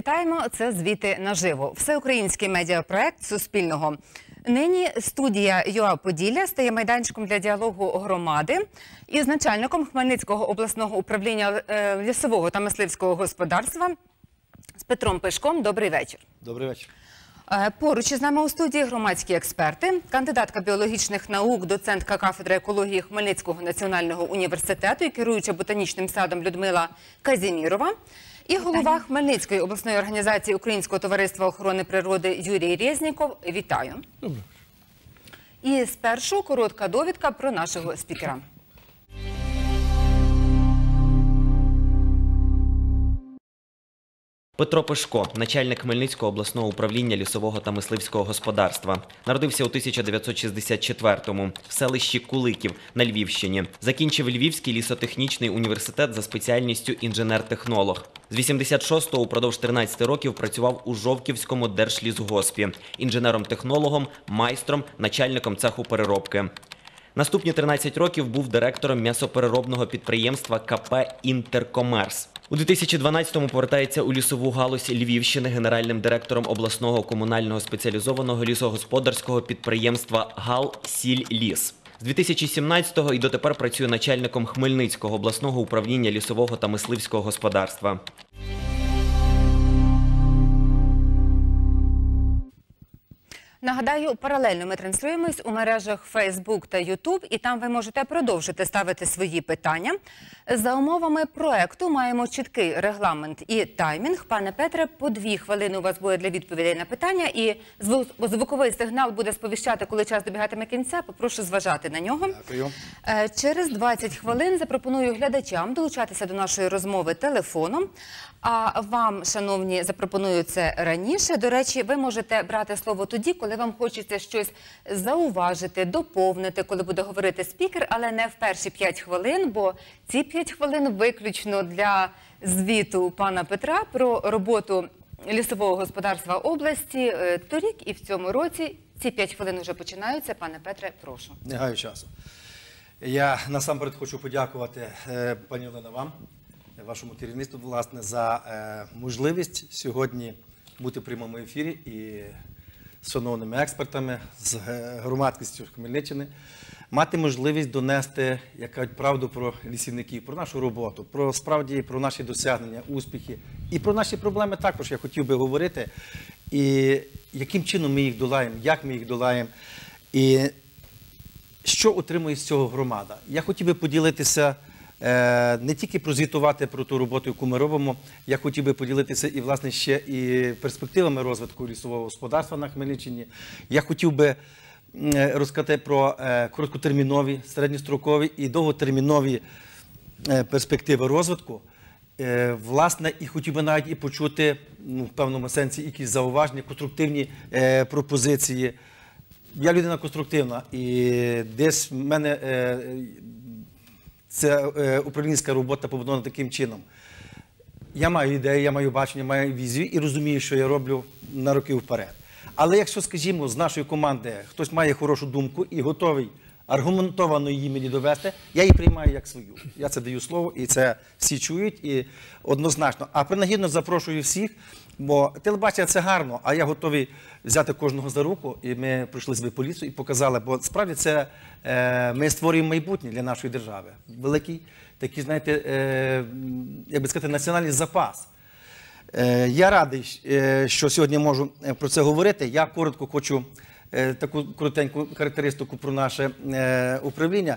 Вітаємо! Це «Звіти наживо» – всеукраїнський медіапроект Суспільного. Нині студія ЮА Поділля стає майданчиком для діалогу громади із начальником Хмельницького обласного управління лісового та мисливського господарства з Петром Пишком. Добрий вечір. Добрий вечір. Поруч із нами у студії громадські експерти, кандидатка біологічних наук, доцентка кафедри екології Хмельницького національного університету і керуюча ботанічним садом Людмила Казімірова, і голова Хмельницької обласної організації Українського товариства охорони природи Юрій Резніков. Вітаю. Добре. І спершу коротка довідка про нашого спікера. Петро Пишко, начальник Хмельницького обласного управління лісового та мисливського господарства. Народився у 1964-му в селищі Куликів на Львівщині. Закінчив Львівський лісотехнічний університет за спеціальністю інженер-технолог. З 86-го упродовж 13 років працював у Жовківському держлісгоспі. Інженером-технологом, майстром, начальником цеху переробки. Наступні 13 років був директором м'ясопереробного підприємства КП «Інтеркомерс». У 2012-му повертається у лісову галузь Львівщини генеральним директором обласного комунального спеціалізованого лісогосподарського підприємства «Гал-Сіль-Ліс». З 2017-го і дотепер працює начальником Хмельницького обласного управління лісового та мисливського господарства. Нагадаю, паралельно ми транслюємось у мережах Facebook та YouTube, і там ви можете продовжити ставити свої питання. За умовами проекту маємо чіткий регламент і таймінг. Пане Петре, по 2 хвилини у вас буде для відповідей на питання, і звуковий сигнал буде сповіщати, коли час добігатиме кінця. Попрошу зважати на нього. Дякую. Через 20 хвилин запропоную глядачам долучатися до нашої розмови телефоном. А вам, шановні, запропоную це раніше. До речі, ви можете брати слово тоді, коли вам хочеться щось зауважити, доповнити, коли буде говорити спікер, але не в перші 5 хвилин, бо ці 5 хвилин виключно для звіту пана Петра про роботу лісового господарства області торік і в цьому році. Ці 5 хвилин вже починаються. Пане Петре, прошу. Не гаю часу. Я насамперед хочу подякувати, пані Олена, вам, вашому керівництву, власне, за можливість сьогодні бути в прямому ефірі і з шановними експертами, з громадськістю Хмельниччини, мати можливість донести, як кажуть, правду про лісівників, про нашу роботу, про справді, про наші досягнення, успіхи і про наші проблеми також я хотів би говорити. І яким чином ми їх долаємо, як ми їх долаємо, і що отримує з цього громада. Я хотів би поділитися не тільки прозвітувати про ту роботу, яку ми робимо, я хотів би поділитися і, власне, ще і перспективами розвитку лісового господарства на Хмельниччині. Я хотів би розказати про короткотермінові, середньострокові і довготермінові перспективи розвитку. Власне, і хотів би навіть і почути, в певному сенсі, якісь зауваження, конструктивні пропозиції. Я людина конструктивна, і десь в мене це управлінська робота побудована таким чином. Я маю ідеї, я маю бачення, маю візію і розумію, що я роблю на роки вперед. Але якщо, скажімо, з нашої команди хтось має хорошу думку і готовий аргументовано її мені довести, я її приймаю як свою. Я це даю слово, і це всі чують, і однозначно. А принагідно запрошую всіх, бо телебачення – це гарно, а я готовий взяти кожного за руку, і ми пройшли з поліцію і показали, бо справді це ми створюємо майбутнє для нашої держави. Великий такий, знаєте, як би сказати, національний запас. Я радий, що сьогодні можу про це говорити. Я коротко хочу таку коротеньку характеристику про наше управління.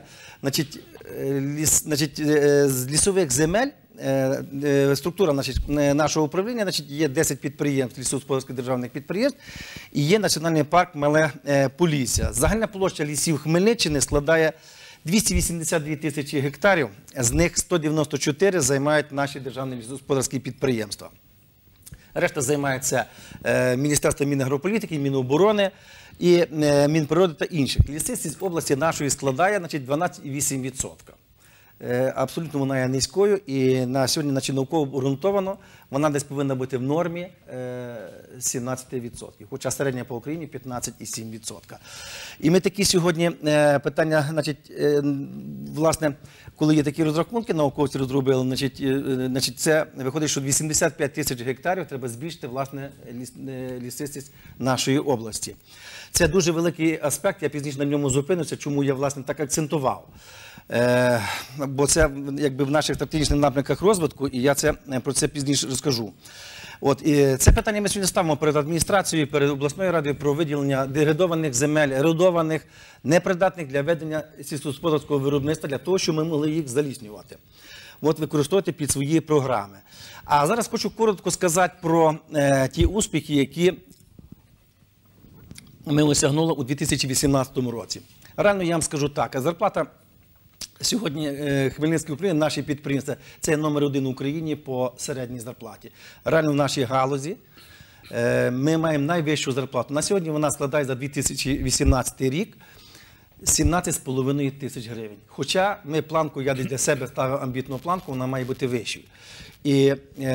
З лісових земель структура нашого управління, є 10 підприємств, лісогосподарських державних підприємств, і є Національний парк Мале Полісся. Загальна площа лісів Хмельниччини складає 282 тисячі гектарів, з них 194 займають наші державні лісогосподарські підприємства. Решта займається Міністерство Мінагрополітики, Міноборони і Мінприроди та інших. Лісистість області нашої складає 12,8%. Абсолютно вона є низькою, і на сьогодні науково обґрунтовано вона десь повинна бути в нормі 17%, хоча середня по Україні 15,7%. І ми такі сьогодні питання, власне, коли є такі розрахунки, науковці розробили, значить, це виходить, що 85 тисяч гектарів треба збільшити, власне, лісистість нашої області. Це дуже великий аспект, я пізніше на ньому зупинюся, чому я, власне, так акцентував. Бо це, якби, в наших стратегічних напрямках розвитку, і я про це пізніше розкажу. І це питання ми сьогодні ставимо перед адміністрацією, перед обласною радою про виділення деградованих земель, еродованих, непридатних для ведення сільськогосподарського виробництва, для того, щоб ми могли їх заліснювати. Використовувати під свої програми. А зараз хочу коротко сказати про ті успіхи, які ми осягнули у 2018 році. Реально я вам скажу так, зарплата сьогодні Хмельницьке управління, наші підприємства, це номер 1 в Україні по середній зарплаті. Реально в нашій галузі ми маємо найвищу зарплату. На сьогодні вона складає за 2018 рік 17,5 тисяч гривень. Хоча ми планку, я для себе ставив амбітну планку, вона має бути вищою. І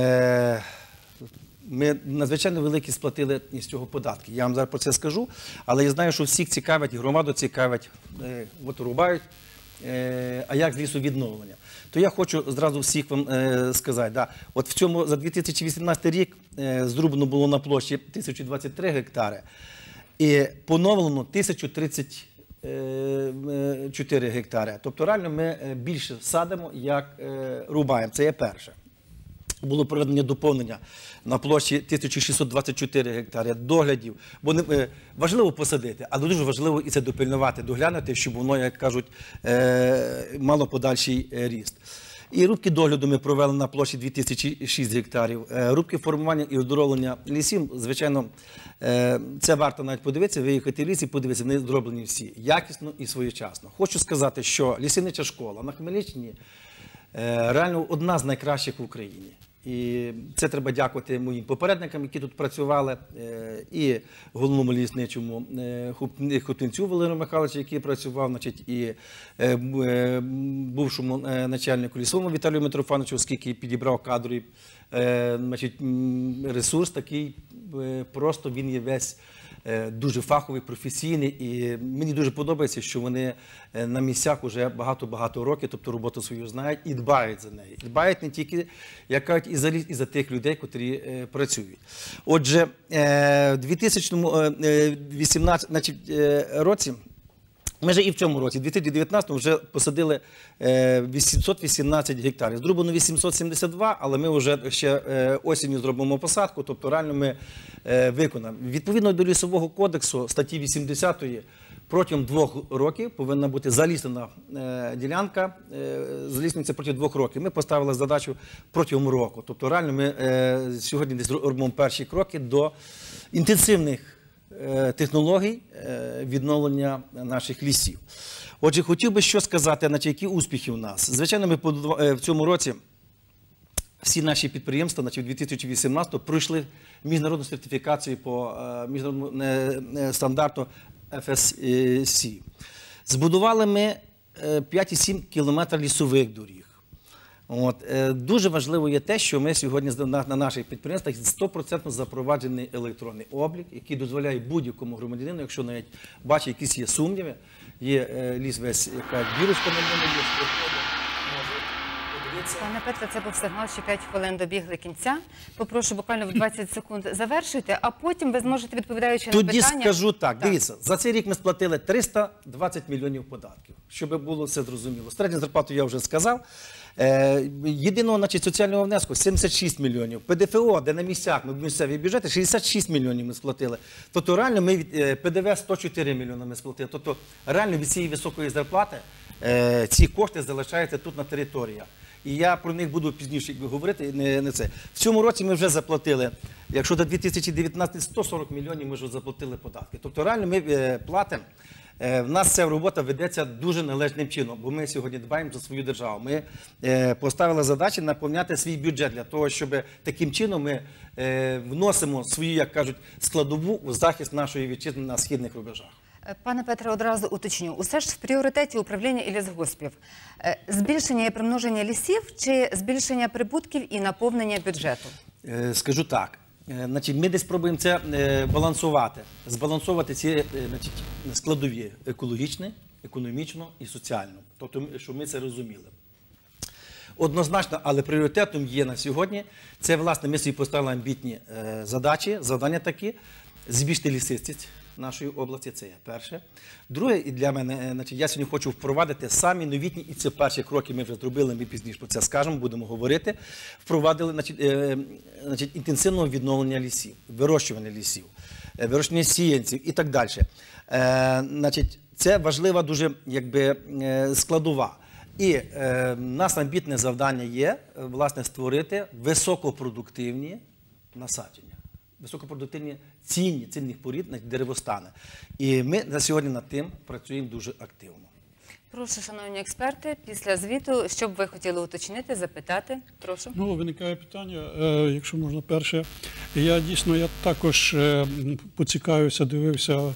ми надзвичайно великі сплатили із цього податки. Я вам зараз про це скажу, але я знаю, що всіх цікавить, і громаду цікавить, рубають, а як з лісовідновлення. То я хочу зразу всіх вам сказати, за 2018 рік зрубано було на площі 1023 гектари і поновлено 1034 гектари. Тобто реально ми більше садимо, як рубаємо. Це є перше. Було проведення доповнення на площі 1624 гектари, доглядів. Бо важливо посадити, але дуже важливо і це допильнувати, доглянути, щоб воно, як кажуть, мало подальший ріст. І рубки догляду ми провели на площі 2006 гектарів. Рубки формування і оздоровлення лісів, звичайно, це варто навіть подивитися, виїхати в ліс і подивитися, вони зроблені всі якісно і своєчасно. Хочу сказати, що лісівнича школа на Хмельниччині реально одна з найкращих в Україні. І це треба дякувати моїм попередникам, які тут працювали, і головному лісничому Хотинцю Валерію Михайловичу, який працював, і бувшому начальнику лісовому Віталію Митрофановичу, оскільки підібрав кадровий ресурс такий, просто він є весь дуже фаховий, професійний, і мені дуже подобається, що вони на місцях вже багато-багато років, тобто роботу свою знають і дбають за неї. Дбають не тільки, як кажуть, і за ліс, і за тих людей, котрі працюють. Отже, в 2018 році, ми вже і в цьому році, в 2019 вже посадили 818 гектарів. Зроблено 872, але ми вже ще осінню зробимо посадку, тобто реально ми виконаємо. Відповідно до Лісового кодексу, статті 80, протягом 2 років повинна бути заліснена ділянка, заліснюється протягом 2 років. Ми поставили задачу протягом року. Тобто реально ми сьогодні десь робимо перші кроки до інтенсивних технологій відновлення наших лісів. Отже, хотів би що сказати, які успіхи у нас. Звичайно, ми в цьому році всі наші підприємства, в 2018 пройшли міжнародну сертифікацію по міжнародному стандарту FSC. Збудували ми 5,7 кілометра лісових доріг. Дуже важливо є те, що ми сьогодні на наших підприємствах 100% запроваджений електронний облік, який дозволяє будь-якому громадянину, якщо навіть бачить якісь є сумніви, є ліс весь, яка бірочка на ньому є, Пане Петре, це був сигнал, що 5 хвилин добігли кінця. Попрошу буквально в 20 секунд завершуйте, а потім ви зможете, відповідаючи на питання... Тоді скажу так, дивіться, за цей рік ми сплатили 320 мільйонів податків, щоб було все зрозуміло. Середню зарплату я вже сказав. Єдиного соціального внеску 76 мільйонів. ПДФО, де на місцях ми в місцеві бюджети, 66 мільйонів ми сплатили. Тобто реально ми від ПДВ 104 мільйони ми сплатили. Тобто реально від цієї високої зарплати ці кошти залишаються тут на території. І я про них буду пізніше говорити. Не це. В цьому році ми вже заплатили, якщо до 2019 140 мільйонів ми вже заплатили податки. Тобто реально ми платимо. В нас ця робота ведеться дуже належним чином, бо ми сьогодні дбаємо за свою державу. Ми поставили задачі наповняти свій бюджет для того, щоб таким чином ми вносимо свою, як кажуть, складову у захист нашої вітчизни на східних рубежах. Пане Петре, одразу уточню. Усе ж в пріоритеті управління і лісгоспів. Збільшення і примноження лісів чи збільшення прибутків і наповнення бюджету? Скажу так. Ми десь спробуємо це балансувати. Збалансувати ці складові екологічне, економічно і соціально. Тобто, щоб ми це розуміли. Однозначно, але пріоритетом є на сьогодні, це, власне, ми собі поставили амбітні задачі, завдання такі, збільшити лісистість нашої області, це є перше. Друге, і для мене, значить, я сьогодні хочу впровадити самі новітні, і це перші кроки ми вже зробили, ми пізніше про це скажемо, будемо говорити, впровадили значить, інтенсивного відновлення лісів, вирощування лісів, вирощування сіянців і так далі. Значить, це важлива дуже складова. І в нас амбітне завдання є, власне, створити високопродуктивні насадження. Високопродуктивні цінних порід, деревостани. І ми на сьогодні над тим працюємо дуже активно. Прошу, шановні експерти, після звіту, що б ви хотіли уточнити, запитати? Прошу. Ну, виникає питання, якщо можна перше. Я також поцікавився, дивився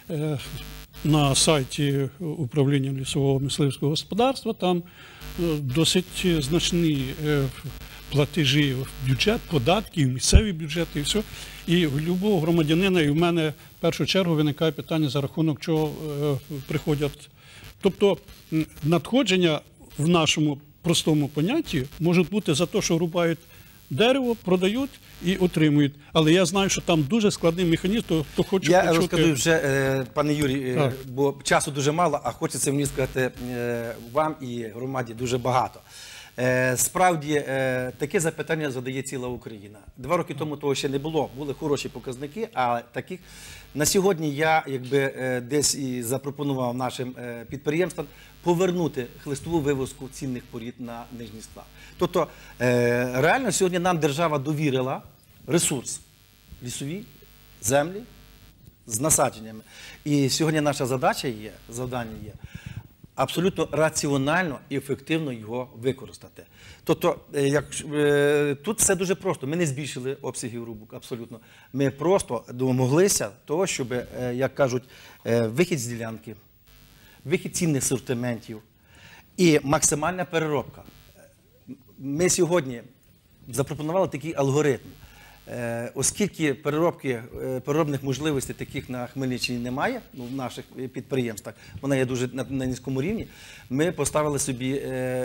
на сайті управління лісового мисливського господарства. Там досить значні платежі в бюджет, податки, в місцеві бюджети і все. І у будь-якого громадянина, і в мене в першу чергу виникає питання, за рахунок чого приходять. Тобто надходження в нашому простому понятті можуть бути за те, що рубають дерево, продають і отримують. Але я знаю, що там дуже складний механізм, то хоче почути. Я розкажу вже, пане Юрій, бо часу дуже мало, а хочеться мені сказати вам і громаді дуже багато. Справді, таке запитання задає ціла Україна. 2 роки тому того ще не було, були хороші показники, а таких на сьогодні я десь і запропонував нашим підприємствам повернути хлистову вивозку цінних порід на нижній склад. Тобто, реально сьогодні нам держава довірила ресурс лісові, землі з насадженнями. І сьогодні наша задача є, завдання є, абсолютно раціонально і ефективно його використати. Тобто, тут все дуже просто. Ми не збільшили обсягів рубок, абсолютно. Ми просто домоглися того, щоб, як кажуть, вихід з ділянки, вихід цінних сортиментів і максимальна переробка. Ми сьогодні запропонували такий алгоритм. Оскільки переробних можливостей таких на Хмельниччині немає, в наших підприємствах, вона є дуже на низькому рівні, ми поставили собі,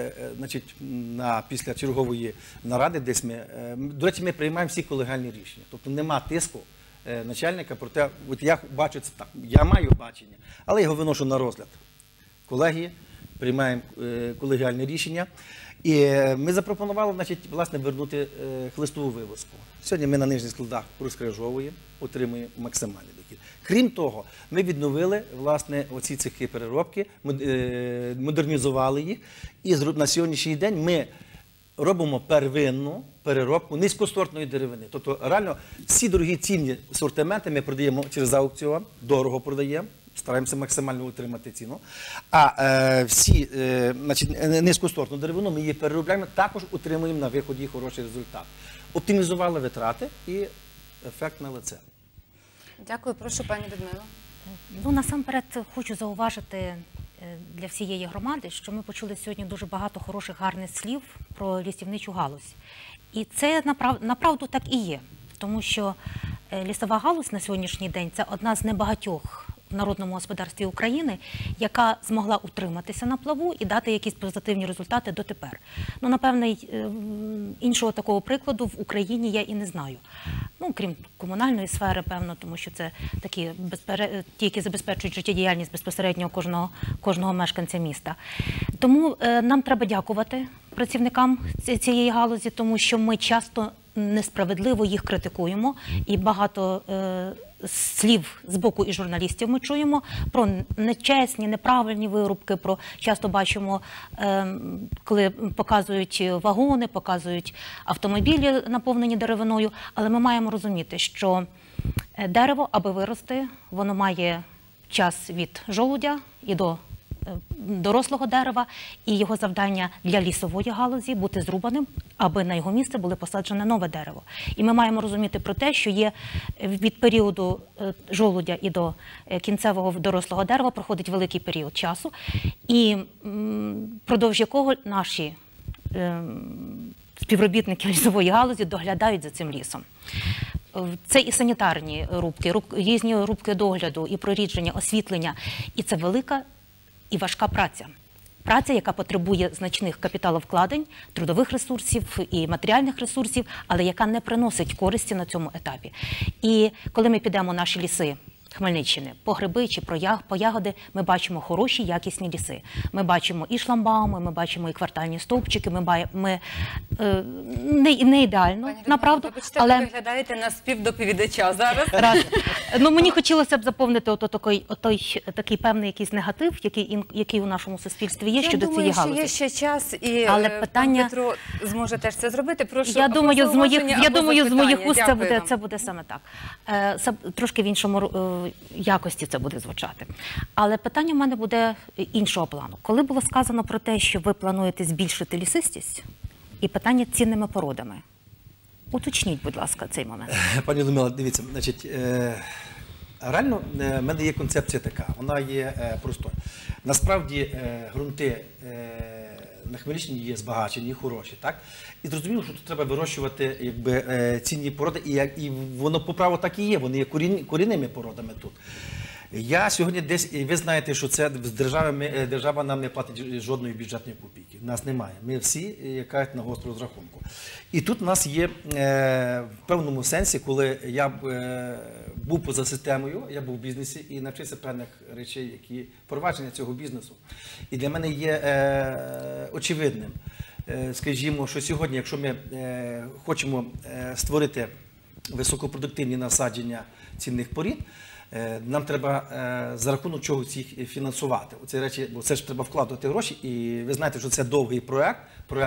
після чергової наради, десь до речі, ми приймаємо всі колегіальні рішення. Тобто нема тиску начальника, проте, от я бачу це так, я маю бачення, але я його виношу на розгляд. Колегії, приймаємо колегіальне рішення. І ми запропонували, власне, вернути хлистову вивозку. Сьогодні ми на нижніх складах розкрижовуємо, отримуємо максимальний дохід. Крім того, ми відновили, власне, оці цехи переробки, модернізували їх. І на сьогоднішній день ми робимо первинну переробку низькосортної деревини. Тобто, реально, всі дорогі цінні сортименти ми продаємо через аукціон, дорого продаємо. Стараємося максимально утримати ціну. А всі низькосортну деревину ми її переробляємо, також утримуємо на виході хороший результат. Оптимізували витрати і ефект на лице. Дякую. Прошу, пані Людмило. Ну, насамперед хочу зауважити для всієї громади, що ми почули сьогодні дуже багато хороших, гарних слів про лісівничу галузь. І це направду так і є. Тому що лісова галузь на сьогоднішній день – це одна з небагатьох в народному господарстві України, яка змогла утриматися на плаву і дати якісь позитивні результати дотепер. Ну, напевне, іншого такого прикладу в Україні я і не знаю. Ну, крім комунальної сфери, певно, тому що це такі ті, які забезпечують життєдіяльність безпосередньо кожного мешканця міста. Тому нам треба дякувати працівникам цієї галузі, тому що ми часто несправедливо їх критикуємо, і багато слів з боку і журналістів ми чуємо про нечесні, неправильні вирубки, часто бачимо, коли показують вагони, показують автомобілі, наповнені деревиною, але ми маємо розуміти, що дерево, аби вирости, воно має час від жолудя і до дорослого дерева, і його завдання для лісової галузі бути зрубаним, аби на його місце було посаджене нове дерево. І ми маємо розуміти про те, що є від періоду жолудя і до кінцевого дорослого дерева проходить великий період часу, і впродовж якого наші співробітники лісової галузі доглядають за цим лісом. Це і санітарні рубки, різні рубки догляду, і прорідження, освітлення. І це велика і важка праця. Праця, яка потребує значних капіталовкладень, трудових ресурсів і матеріальних ресурсів, але яка не приносить користі на цьому етапі. І коли ми підемо в наші ліси Хмельниччини по гриби чи по ягоди, ми бачимо хороші, якісні ліси. Ми бачимо і шламбауми, ми бачимо і квартальні стовпчики, ми не ідеально, направду, але... Ви виглядаєте на співдоповідача зараз. Ну, мені хотілося б заповнити такий певний якийсь негатив, який у нашому суспільстві є щодо цієї галузі. Я думаю, що є ще час, і питання... Петро зможе теж це зробити. Прошу, я думаю, з моїх уст це буде саме так. Трошки в іншому якості це буде звучати. Але питання в мене буде іншого плану. Коли було сказано про те, що ви плануєте збільшити лісистість, і питання цінними породами, уточніть, будь ласка, цей момент. Пані Людмила, дивіться, значить, реально в мене є концепція така, вона є простою. Насправді ґрунти на Хмельниччині є збагачені, хороші, так? І зрозуміло, що тут треба вирощувати цінні породи, і воно по праву так і є, вони є корінними породами тут. Я сьогодні десь, і ви знаєте, що це держава нам не платить жодної бюджетної копійки. Нас немає. Ми всі, як кажуть, на гостру розрахунку. І тут у нас є в певному сенсі, коли я був поза системою, я був в бізнесі і навчився певних речей, які впровадження цього бізнесу. І для мене є очевидним, скажімо, що сьогодні, якщо ми хочемо створити високопродуктивні насадження цінних порід, нам треба за рахунок чого їх фінансувати. Оці речі, бо це ж треба вкладати гроші, і ви знаєте, що це довгий проект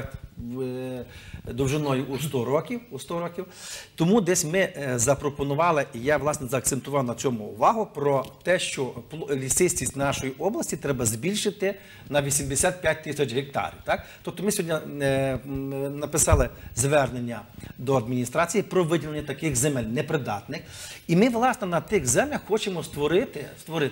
довжиною у 100 років. Тому десь ми запропонували, і я, власне, заакцентував на цьому увагу, про те, що лісистість нашої області треба збільшити на 85 тисяч гектарів. Так? Тобто ми сьогодні написали звернення до адміністрації про виділення таких земель непридатних. І ми, власне, на тих землях хочемо створити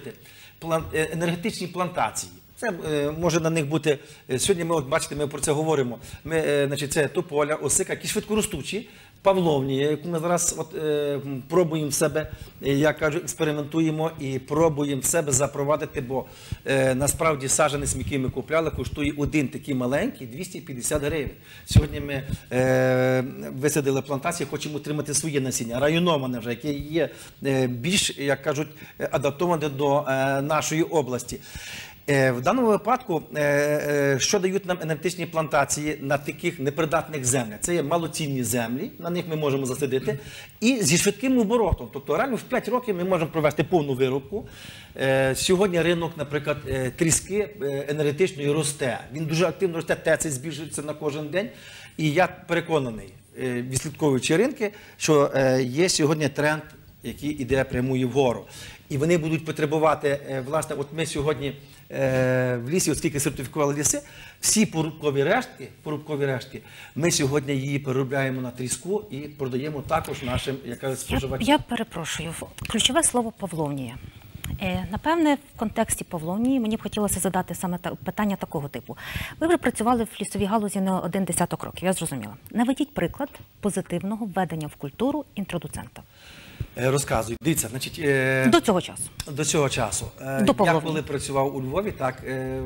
енергетичні плантації. Це може на них бути, сьогодні ми, от бачите, ми про це говоримо, значить, це тополя, осика, які швидкоростучі, павловні, яку ми зараз пробуємо в себе, я кажу, експериментуємо і пробуємо в себе запровадити, бо насправді саджанець, який ми купляли, коштує один такий маленький 250 гривень. Сьогодні ми висадили плантацію, хочемо отримати своє насіння, районоване вже, яке є більш, як кажуть, адаптоване до нашої області. В даному випадку, що дають нам енергетичні плантації на таких непридатних землях? Це є малоцінні землі, на них ми можемо засадити, і зі швидким оборотом. Тобто реально в 5 років ми можемо провести повну вирубку. Сьогодні ринок, наприклад, тріски енергетичної росте. Він дуже активно росте, ТЕЦи збільшується на кожен день. І я переконаний, відслідковуючи ринки, що є сьогодні тренд, який іде прямує вгору. І вони будуть потребувати, власне, от ми сьогодні в лісі, оскільки сертифікували ліси, всі порубкові рештки, ми сьогодні її переробляємо на тріску і продаємо також нашим, як кажуть, споживачам. Я перепрошую, ключове слово «павловнія». Напевне, в контексті павловнії мені б хотілося задати саме питання такого типу. Ви вже працювали в лісовій галузі не один десяток років, я зрозуміла. Наведіть приклад позитивного введення в культуру інтродуцента. Розказую. Дивіться, значить... До цього часу. До цього часу. Я коли працював у Львові, так,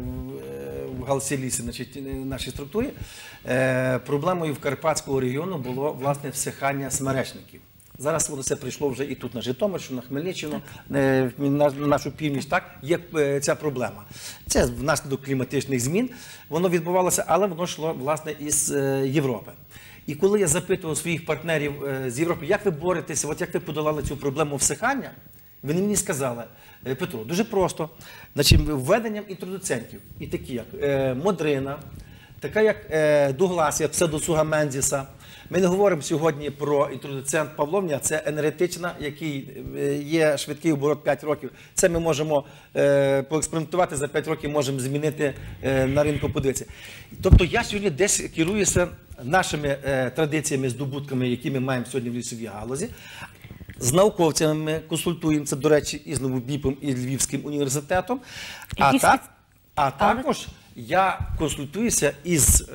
в галузі лісі, значить, в нашій структурі, проблемою в Карпатського регіону було, власне, всихання смеречників. Зараз воно все прийшло вже і тут на Житомирщину, на Хмельниччину, на нашу північ, так, є ця проблема. Це внаслідок кліматичних змін, воно відбувалося, але воно йшло, власне, із Європи. І коли я запитував своїх партнерів з Європи, як ви боретеся, от як ви подолали цю проблему всихання, вони мені сказали: Петро, дуже просто, значить, введенням інтродуцентів, і такі як модрина, така як дугласія, псевдосуга мензіса. Ми не говоримо сьогодні про інтродуцент павловня, це енергетична, який є швидкий оборот 5 років. Це ми можемо поекспериментувати, за 5 років можемо змінити на ринку, подивитися. Тобто я сьогодні десь керуюся нашими традиціями, здобутками, які ми маємо сьогодні в лісовій галузі. З науковцями ми консультуємося, до речі, і з Новобіпом, і Львівським університетом. А також я консультуюся із,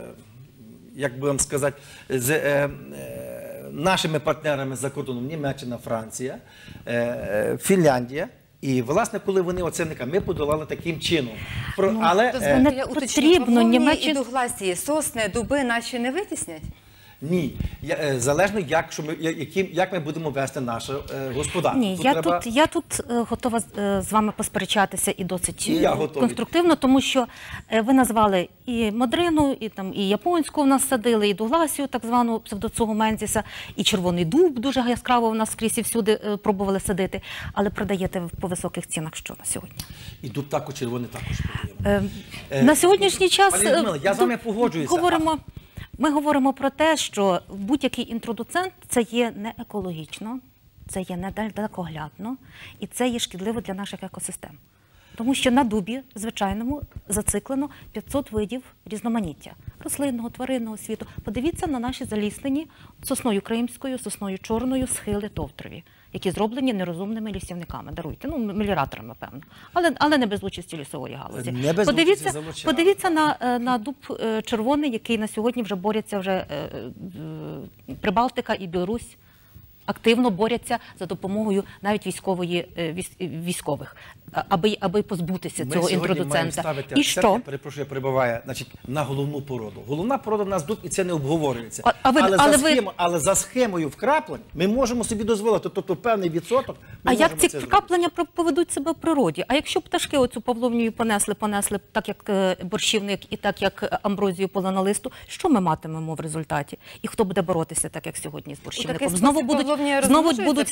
як би вам сказати, з нашими партнерами за кордоном: Німеччина, Франція, Фінляндія І, власне, коли вони оцінника, ми подолали таким чином. Дозвольте, не я уточню, потрібно, бавовні Німеччина- і дугласті сосни, дуби наші не витіснять? Ні, залежно, як ми будемо вести наше господарство. Ні, я тут готова з вами посперечатися і досить І я готовий. конструктивно, тому що ви назвали і модрину, і японську в нас садили, і дугласію, так звану псевдоцугу мензіса, і червоний дуб дуже яскраво в нас скрізь і всюди пробували садити, але продаєте по високих цінах що на сьогодні? І дуб також червоний також продаємо. На сьогоднішній час Пані Людмила, я з вами погоджуюся. Ми говоримо про те, що будь-який інтродуцент – це є не екологічно, це є недалекоглядно і це є шкідливо для наших екосистем. Тому що на дубі, звичайному, зациклено 500 видів різноманіття – рослинного, тваринного світу. Подивіться на наші заліснені сосною кримською, сосною чорною схили товтрові, які зроблені нерозумними лісівниками, даруйте, меліораторами, певно, але не без участі лісової галузі. Не без участі залучали. Подивіться на дуб червоний, який на сьогодні вже борються Прибалтика і Білорусь, активно борються за допомогою навіть військових, аби позбутися цього інтродуцента. І що? Перепрошую, я перебуваю, на головну породу. Головна порода в нас дуб, і це не обговорюється. Але за схемою вкраплень ми можемо собі дозволити, тобто певний відсоток. А як ці вкраплення поведуть себе в природі? А якщо пташки оцю павловнію понесли, так як борщівник і так як амброзію полонолисту, що ми матимемо в результаті? І хто буде боротися так, як сьогодні з борщівником? Знову будуть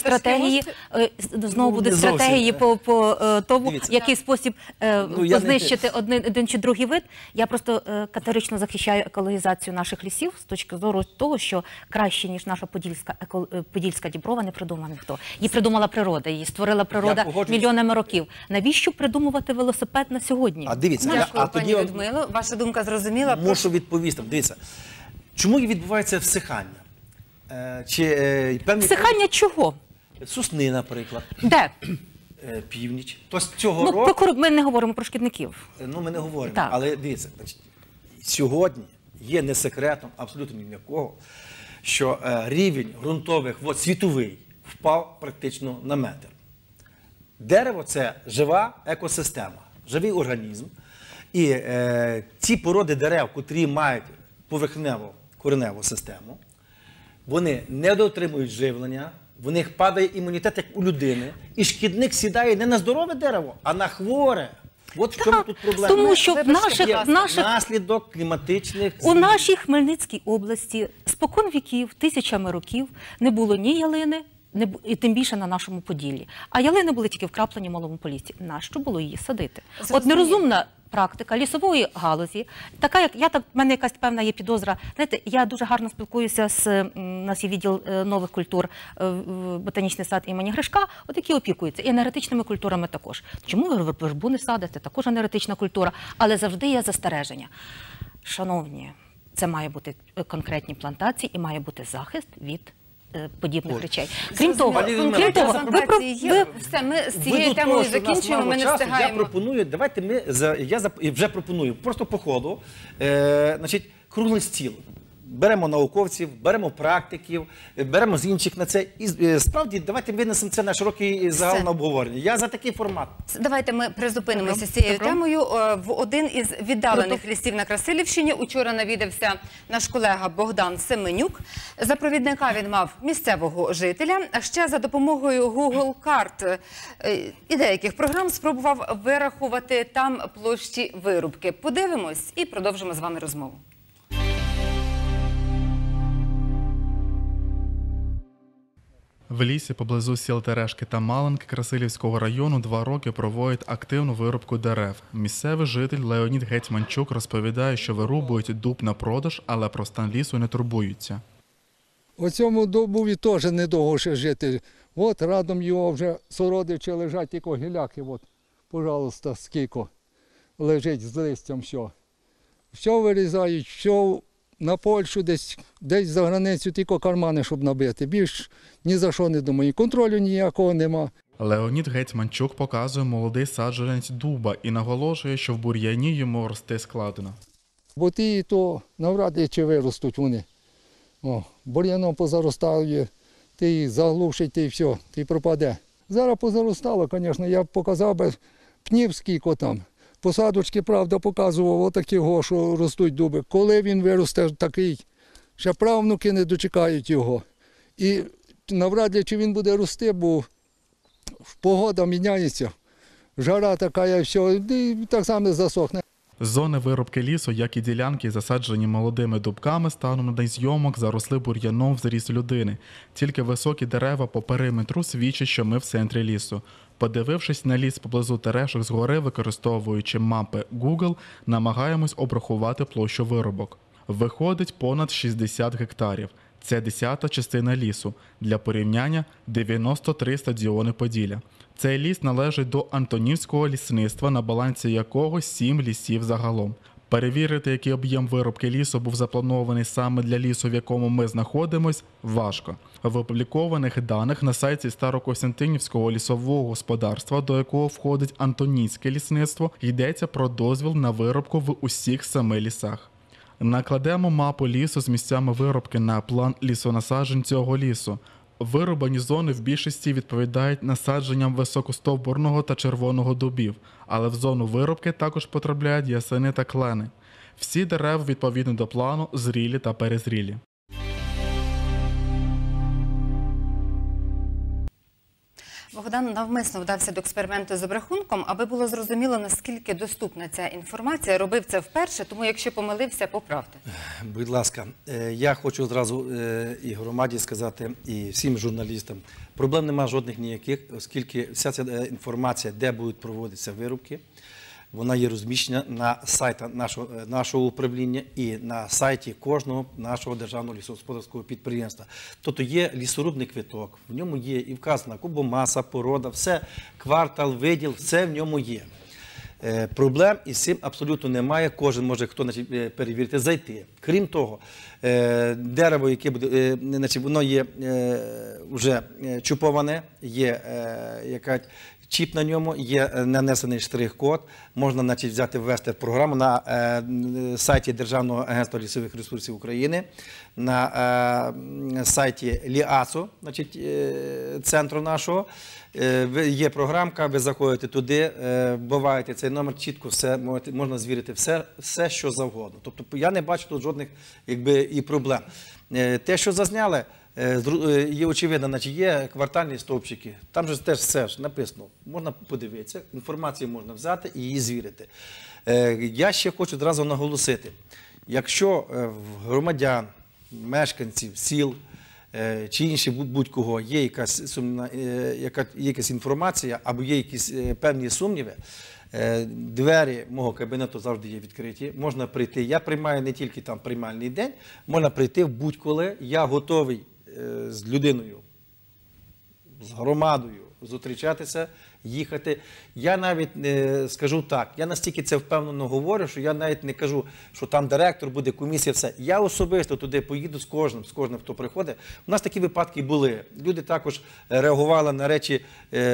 стратегії по тому, в який спосіб знищити один чи другий вид. Я просто категорично захищаю екологізацію наших лісів з точки зору того, що краще, ніж наша Подільська Діброва, не придумав ніхто. Її придумала природа, її створила природа мільйонами років. Навіщо придумувати велосипед на сьогодні? Дякую, пані Людмило. Ваша думка зрозуміла. Мушу відповісти. Дивіться, чому відбувається всихання? Всихання чого? Сосни, наприклад. Де? Північ. Тобто цього року... Ми не говоримо про шкідників. Ми не говоримо. Так. Але дивіться, сьогодні є не секретом, абсолютно ні для кого, що рівень ґрунтових вод світовий впав практично на метр. Дерево – це жива екосистема, живий організм. І ці породи дерев, котрі мають поверхневу кореневу систему, вони не дотримують живлення, в них падає імунітет, як у людини, і шкідник сідає не на здорове дерево, а на хворе. От в чому тут проблема. Тому що наслідок кліматичних змін. У нашій Хмельницькій області спокон віків, тисячами років не було ні ялини, і тим більше на нашому Поділлі. А ялини були тільки вкраплені в Малому Поліссі. Нащо було її садити? От нерозумна практика лісової галузі, така як в мене якась певна є підозра. Знаєте, я дуже гарно спілкуюся у нас є відділ нових культур, ботанічний сад імені Гришка, от які опікуються, і енергетичними культурами також. Чому ви вербу не садите? Також енергетична культура, але завжди є застереження. Шановні, це має бути конкретні плантації і має бути захист від подібних речей. Крім того, все, ми з цією темою закінчуємо, ми не встигаємо. Я пропоную, я вже пропоную, просто по ходу, круглий стіл. Беремо науковців, беремо практиків, беремо з інших на це. І справді, давайте винесемо це на широкий загал на обговорення. Я за такий формат. Давайте ми призупинимося з цією темою. В один із віддалених лісів на Красилівщині учора навідався наш колега Богдан Семенюк. За провідника він мав місцевого жителя, а ще за допомогою Google карт і деяких програм спробував вирахувати там площі вирубки. Подивимось і продовжимо з вами розмову. В лісі поблизу сіл Терешки та Малинки Красилівського району 2 роки проводять активну вирубку дерев. Місцевий житель Леонід Гетьманчук розповідає, що вирубують дуб на продаж, але про стан лісу не турбуються. У цьому дубові теж недовго ще жити. От радом його вже сородичі лежать, тільки гіляки, от, пожалуйста, скільки лежить з листям все. Все вирізають, все на Польщу, десь за границю, тільки кармани, щоб набити. Більш ні за що не думаю. Контролю ніякого нема. Леонід Гетьманчук показує молодий саджанець дуба і наголошує, що в бур'яні йому рости складно. Бо ті, то навряд чи виростуть вони. Бур'яном позаростає, ти заглушить, і все, ти пропаде. Зараз позаростало, звісно, я б показав би пнів скільки там. Посадочки, правда, показував отакі, що ростуть дуби. Коли він виросте такий, ще правнуки не дочекають його. І навряд ли, чи він буде рости, бо погода міняється, жара така і все, і так само засохне. Зони вирубки лісу, як і ділянки, засаджені молодими дубками, станом на день зйомок заросли бур'яном в зріст людини. Тільки високі дерева по периметру свідчать, що ми в центрі лісу. Подивившись на ліс поблизу Терешок згори, використовуючи мапи Google, намагаємось обрахувати площу вирубок. Виходить понад 60 гектарів. Це 10-та частина лісу. Для порівняння – 93 стадіони Поділля. Цей ліс належить до Антонівського лісництва, на балансі якого 7 лісів загалом. Перевірити, який об'єм вирубки лісу був запланований саме для лісу, в якому ми знаходимось, важко. В опублікованих даних на сайті Старокостянтинівського лісового господарства, до якого входить Антонівське лісництво, йдеться про дозвіл на вирубку в усіх 7 лісах. Накладемо мапу лісу з місцями вирубки на план лісонасаджень цього лісу. Вирубані зони в більшості відповідають насадженням високостовбурного та червоного дубів, але в зону вирубки також потрапляють ясени та клени. Всі дерева відповідно до плану зрілі та перезрілі. Богдан навмисно вдався до експерименту з обрахунком, аби було зрозуміло, наскільки доступна ця інформація. Робив це вперше, тому якщо помилився, поправте. Будь ласка, я хочу одразу і громаді сказати, і всім журналістам, проблем нема жодних ніяких, оскільки вся ця інформація, де будуть проводитися вирубки, вона є розміщена на сайті нашого управління і на сайті кожного нашого державного лісогосподарського підприємства. Тобто є лісорубний квиток, в ньому є і вказана кубомаса, порода, все, квартал, виділ, все в ньому є. Проблем із цим абсолютно немає, кожен може, хто перевірити, зайти. Крім того, дерево, яке буде, воно є вже чуповане, є якась чіп на ньому, є нанесений штрих-код, можна взяти, ввести в програму на сайті Державного агентства лісових ресурсів України, на сайті ЛІАСО, центру нашого, є програмка, ви заходите туди, вбиваєте цей номер, чітко все, можна звірити все, що завгодно. Тобто я не бачу тут жодних і проблем. Те, що зазняли, є очевидно, є квартальні стовпчики, там же теж все ж написано, можна подивитися, інформацію можна взяти і її звірити. Я ще хочу одразу наголосити, якщо в громадян, мешканців, сіл чи інші будь-кого є якась інформація або є якісь певні сумніви, двері мого кабінету завжди є відкриті, можна прийти, я приймаю не тільки там приймальний день, можна прийти будь-коли, я готовий з людиною, з громадою зустрічатися, їхати. Я навіть скажу так, я настільки це впевнено говорю, що я навіть не кажу, що там директор буде, комісія, все. Я особисто туди поїду з кожним, хто приходить. У нас такі випадки були. Люди також реагували на речі,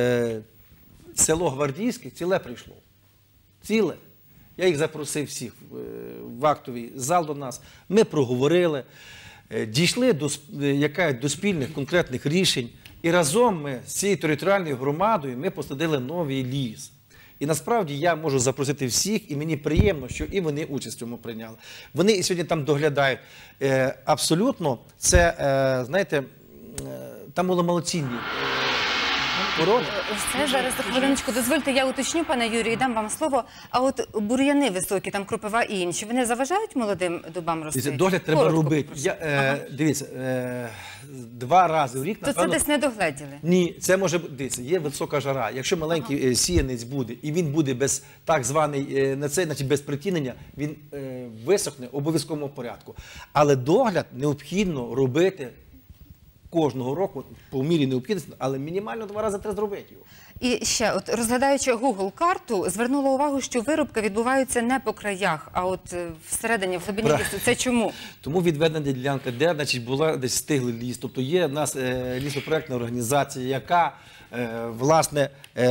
село Гвардійське, ціле прийшло. Ціле. Я їх запросив всіх в актовий зал до нас. Ми проговорили, дійшли до спільних конкретних рішень. І разом ми з цією територіальною громадою ми посадили новий ліс. І насправді я можу запросити всіх, і мені приємно, що і вони участь в цьому прийняли. Вони і сьогодні там доглядають. Абсолютно, це, знаєте, там були малоцінні породи. Це зараз, хвилиночку, дозвольте, я уточню, пане Юрію, і дам вам слово. А от бур'яни високі, там кропива і інші, вони заважають молодим дубам рости? Догляд треба робити. Дивіться, 2 рази в рік, напевно... То це десь не догледіли? Ні, це може бути, дивіться, є висока жара. Якщо маленький сіянець буде, і він буде без так званий, без притінення, він висохне в обов'язковому порядку. Але догляд необхідно робити кожного року, по мірі необхідності, але мінімально 2 рази треба зробити його. І ще, от розглядаючи Google-карту, звернула увагу, що вирубки відбуваються не по краях, а от всередині, в глибині лісу. Це чому? Тому відведена ділянка, де була десь стиглий ліс. Тобто є в нас лісопроектна організація, яка, власне,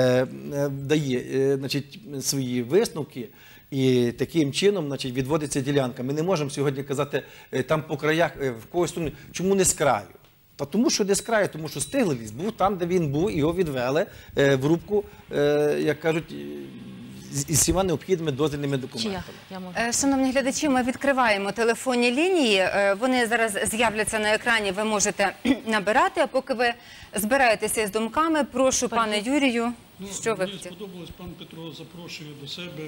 дає свої висновки, і таким чином відводиться ділянка. Ми не можемо сьогодні казати, там по краях, в когось сумнів. Чому не з краю? Тому що десь краю, тому що стиглий ліс був там, де він був, і його відвели в рубку, як кажуть, із всіма необхідними дозвільними документами. Я можу. Шановні глядачі, ми відкриваємо телефонні лінії. Вони зараз з'являться на екрані, ви можете набирати. А поки ви збираєтеся із думками, прошу, пане Юрію, що ви Мені хотіли? сподобалось, пан Петро запрошує до себе.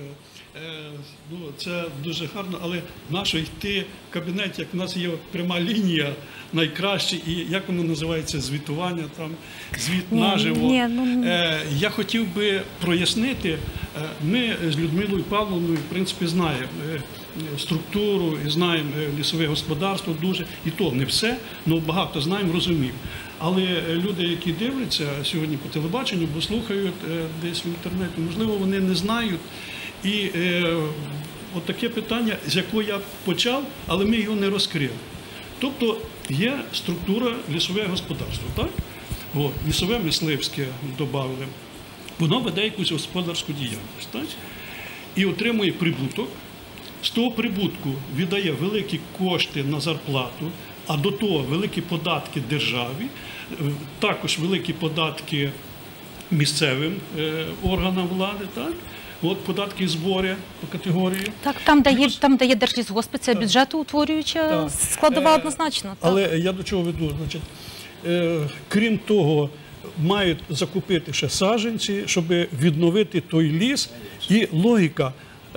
Це дуже гарно, але нащо йти в кабінет, як в нас є пряма лінія, найкраще, і як воно називається, звітування, там, звіт наживо. Я хотів би прояснити, ми з Людмилою Павловною, в принципі, знаємо структуру і знаємо лісове господарство дуже, і то не все, але багато знаємо, розуміємо. Але люди, які дивляться сьогодні по телебаченню, бо слухають десь в інтернеті, можливо, вони не знають. І от таке питання, з якого я почав, але ми його не розкрили. Тобто є структура лісове господарство, так? От, лісове мисливське додали. Воно веде якусь господарську діяльність, так? І отримує прибуток. З того прибутку віддає великі кошти на зарплату, а до того великі податки державі, також великі податки місцевим органам влади, так? От податки збору по категорії. Так, там, де є Держлісгоспи, це бюджетоутворююча складова однозначно. Так. Але я до чого веду? Значить, крім того, мають закупити ще саджанці, щоб відновити той ліс. І логіка,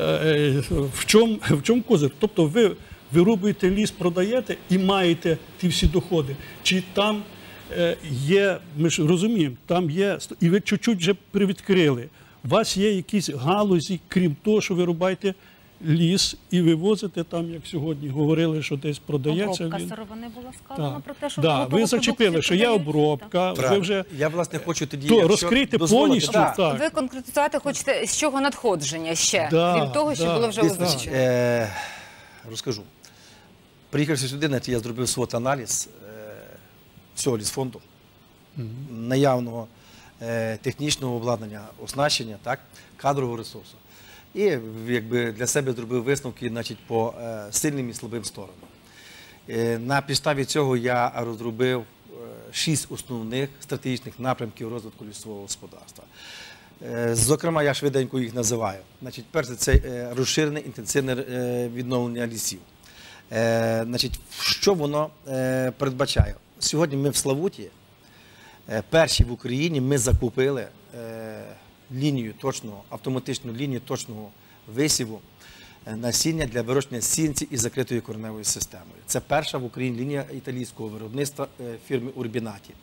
в чому козир? Тобто ви вирубуєте ліс, продаєте і маєте ті всі доходи. Чи там є, ми ж розуміємо, там є, і ви чуть-чуть вже привідкрили, у вас є якісь галузі, крім того, що ви рубаєте ліс і вивозите там, як сьогодні говорили, що десь продається. Обробка сировини була сказано Так. про те, що Да, готова ви зачепили, продукція що є продається. обробка, ви вже Я, власне, хочу тоді... то якщо розкрити дозволите, повністю. да. Так. Ви конкретизувати хочете, з чого надходження ще, Да, крім того, що да. було вже Дійсно, озвучено. розкажу. Приїхавши сюди, я зробив свот-аналіз всього лісфонду, наявного технічного обладнання, оснащення, так, кадрового ресурсу. І якби, для себе зробив висновки, значить, по сильним і слабим сторонам. На підставі цього я розробив 6 основних стратегічних напрямків розвитку лісового господарства. Зокрема, я швиденько їх називаю. Значить, перше, це розширене інтенсивне відновлення лісів. Значить, що воно передбачає? Сьогодні ми в Славуті, перші в Україні, ми закупили лінію точного, автоматичну лінію точного висіву насіння для вирощення сіянців із закритою кореневою системою. Це перша в Україні лінія італійського виробництва фірми Урбінаті.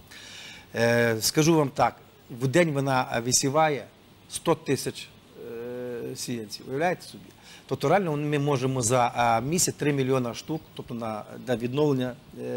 Скажу вам так, в день вона висіває 100 тисяч сіянців. Уявляєте собі? Тобто реально ми можемо за місяць 3 мільйона штук, тобто для відновлення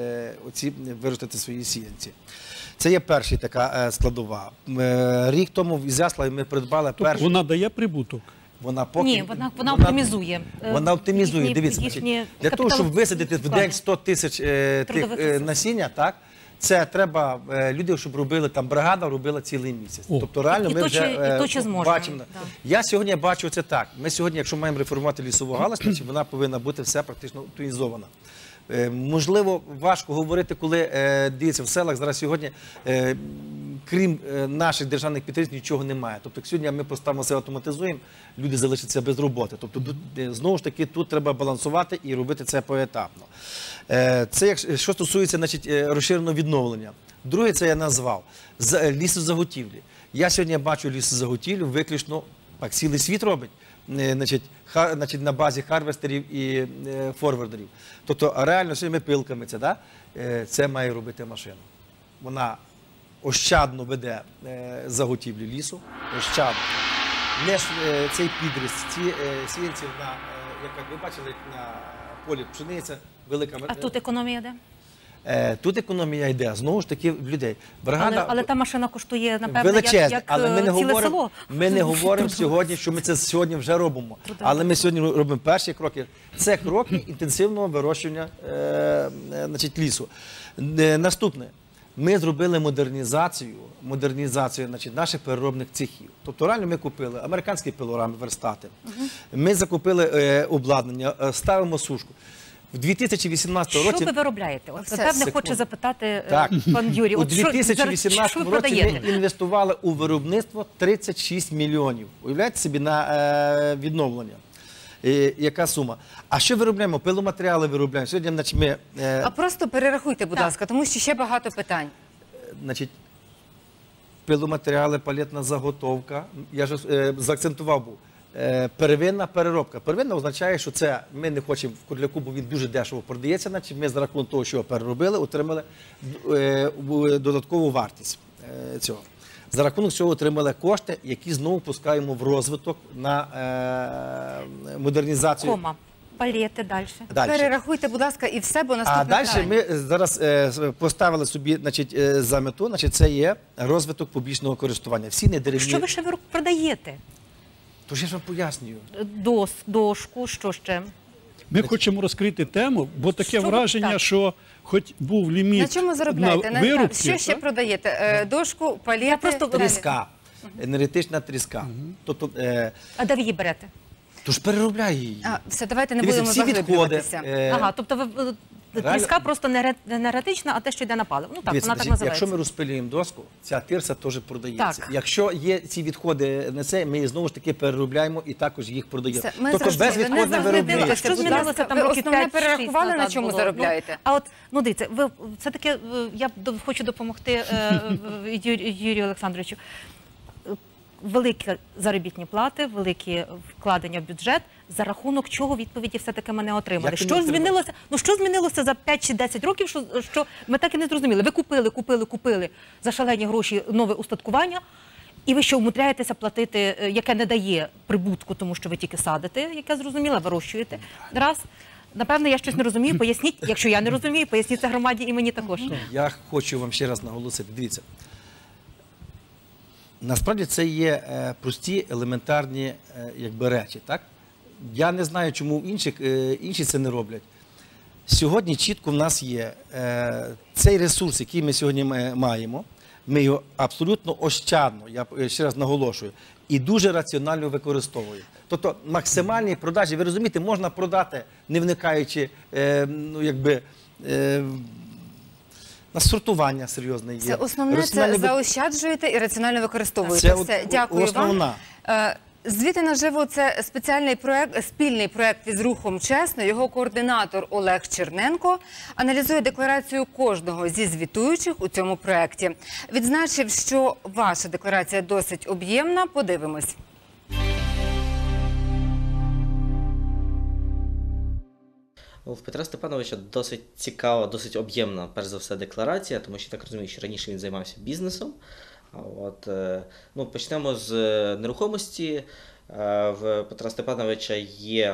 виростити свої сіянці. Це є перша така складова. Рік тому в Ізяславі ми придбали першу. Вона дає прибуток. Вона поки Ні, вона оптимізує. Вона оптимізує. Їхні- Дивіться, їхні для того, щоб капітал- висадити в день 100 тисяч Трудових ресурсів. насіння, так, це треба люди, щоб робили там бригада, робила цілий місяць. О. Тобто реально І ми то, вже чи- і то, чи зможемо. бачимо. Да. Я сьогодні бачу це так. Ми сьогодні, якщо маємо реформувати лісову галузь, значить вона повинна бути все практично оптимізована. Можливо, важко говорити, коли дивіться, в селах зараз сьогодні, крім наших державних підтримств, нічого немає. Тобто, сьогодні ми поставимо все автоматизуємо, люди залишаться без роботи. Тобто, знову ж таки, тут треба балансувати і робити це поетапно. Це що стосується, значить, розширеного відновлення. Друге, це я назвав лісозаготівлі. Я сьогодні бачу лісозаготівлю виключно, так цілий світ робить. Значить, на базі харвестерів і форвардерів. Тобто реально своїми пилками це має робити машина. Вона ощадно веде заготівлю лісу, ощадно. Не цей підріз, ці сіянці, як ви бачили, на полі пшениця, велика... А тут економія де? Тут економія йде, знову ж таки, в людей. Бригада... Але та машина коштує, напевно, величезне, як але ми не ціле говоримо, село. ми не говоримо сьогодні, що ми це сьогодні вже робимо. Але ми сьогодні робимо перші кроки. Це кроки інтенсивного вирощування значить, лісу. Наступне. Ми зробили модернізацію значить, наших переробних цехів. Тобто реально ми купили американські пилорами, верстати. Ми закупили обладнання, ставимо сушку. В 2018 Що році ви виробляєте? От, Все, напевне, секунду. хоче запитати Так. пан Юрій. у От що- 2018 що ви році продаєте? ми інвестували у виробництво 36 мільйонів. Уявляєте собі на відновлення? Яка сума? А що виробляємо? Пиломатеріали виробляємо. Сьогодні, значить, ми А просто перерахуйте, будь Так. ласка, тому що ще багато питань. значить, пиломатеріали, палетна заготовка. Я ж заакцентував був. Первинна переробка. Первинна означає, що це ми не хочемо в Курляку, бо він дуже дешево продається, значить ми за рахунок того, що його переробили, отримали додаткову вартість цього. За рахунок цього отримали кошти, які знову пускаємо в розвиток на модернізацію. Кома, палети, далі. Дальше. Перерахуйте, будь ласка, і все, бо А наступне далі питання. ми зараз поставили собі, значить, за мету, значить, це є розвиток публічного користування. Всі недеревні. Що ви ще продаєте? То ж я ж вам пояснюю. Дошку, що ще? Ми хочемо розкрити тему, бо таке Що ви- враження, так. що хоч був ліміт На чому заробляєте? на вирубки, Що ще продаєте? Дошку, палети? просто Тріска. Енергетична тріска. Тобто, А де ви її берете? то ж переробляє її. Все, давайте не Дивіться, будемо всі відходи. заглиблюватися. Ага, тобто тріска просто не енергетична, а те, що йде на паливо. Ну так, Дивіться, вона так значить, називається. якщо ми розпилюємо доску, ця тирса теж продається. Так. Якщо є ці відходи на це, ми її знову ж таки переробляємо і також їх продаємо. Все, ми Тобто зрозуміли. Не безвідходне заглиблюйтеся, виробництво. Що будь змінилося ласка. там Ви років основне 5-6 перерахували, на назад чому було? заробляєте? А от, ну дивіться, ви все-таки, я хочу допомогти Юрію Олександровичу. Великі заробітні плати, великі вкладення в бюджет. За рахунок чого відповіді все-таки ми не отримали? Як ви не Що отримали? змінилося? Ну що змінилося за 5 чи 10 років, що ми так і не зрозуміли? Ви купили за шалені гроші нове устаткування, і ви що, умудряєтеся платити, яке не дає прибутку, тому що ви тільки садите, яке зрозуміло, вирощуєте. Раз. Напевно, я щось не розумію, поясніть. Якщо я не розумію, поясніть це громаді і мені також. Я хочу вам ще раз наголосити. Дивіться. Насправді це є прості, елементарні якби, речі. Так? Я не знаю, чому інші це не роблять. Сьогодні чітко в нас є цей ресурс, який ми сьогодні маємо, ми його абсолютно ощадно, я ще раз наголошую, і дуже раціонально використовуємо. Тобто максимальні продажі, ви розумієте, можна продати, не вникаючи, ну, якби, на сортування серйозне є. Це основне, це заощаджуєте і раціонально використовуєте. Це Все, дякую основна. вам. Звіти наживо – це спеціальний проект, спільний проект із рухом «Чесно». Його координатор Олег Черненко аналізує декларацію кожного зі звітуючих у цьому проекті. Відзначив, що ваша декларація досить об'ємна. Подивимось. В Петра Степановича досить цікава, досить об'ємна, перш за все, декларація, тому що так розумію, що раніше він займався бізнесом. От, ну, почнемо з нерухомості. В Петра Степановича є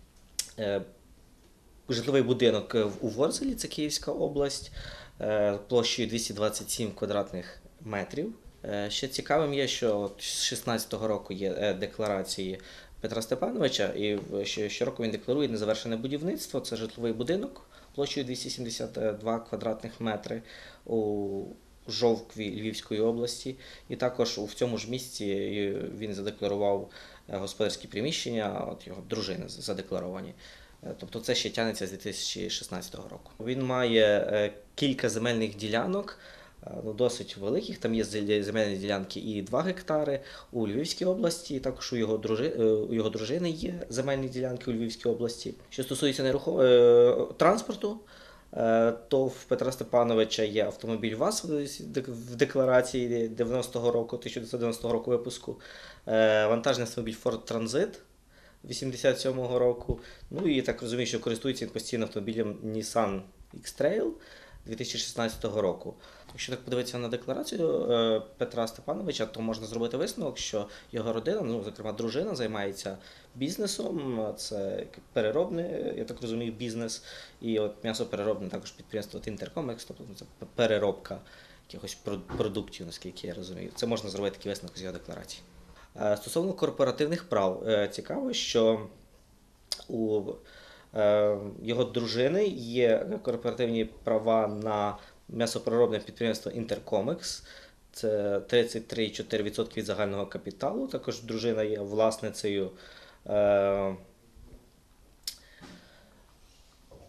житловий будинок у Ворзелі, це Київська область, площею 227 квадратних метрів. Ще цікавим є, що з 16-го року є декларації Петра Степановича, і щороку він декларує незавершене будівництво. Це житловий будинок площею 272 квадратних метри у Жовкві Львівської області. І також в цьому ж місці він задекларував господарські приміщення, от його дружини задекларовані. Тобто це ще тягнеться з 2016 року. Він має кілька земельних ділянок, досить великих, там є земельні ділянки і 2 гектари у Львівській області, також у його дружини є земельні ділянки у Львівській області. Що стосується транспорту, то в Петра Степановича є автомобіль ВАЗ в декларації 90-го року, 1990 року випуску, вантажний автомобіль Ford Transit 87-го року, ну і так розумію, що користується він постійно автомобілем Nissan X-Trail 2016 року. Якщо так подивитися на декларацію Петра Степановича, то можна зробити висновок, що його родина, ну, зокрема дружина, займається бізнесом, це переробний, я так розумію, бізнес, і от м'ясопереробне також підприємство Інтеркомекс, тобто це переробка якихось продуктів, наскільки я розумію. Це можна зробити такий висновок з його декларації. Стосовно корпоративних прав, цікаво, що у його дружини є корпоративні права на м'ясопереробне підприємство Інтеркомекс. Це 33,4% від загального капіталу. Також дружина є власницею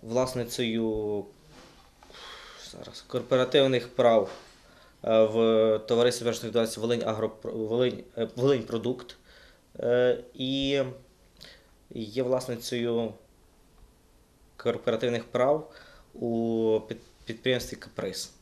власницею корпоративних прав в товаристві обмеженої відповідальності «Волиньпродукт» і є власницею корпоративних прав у підприємстві «Каприз».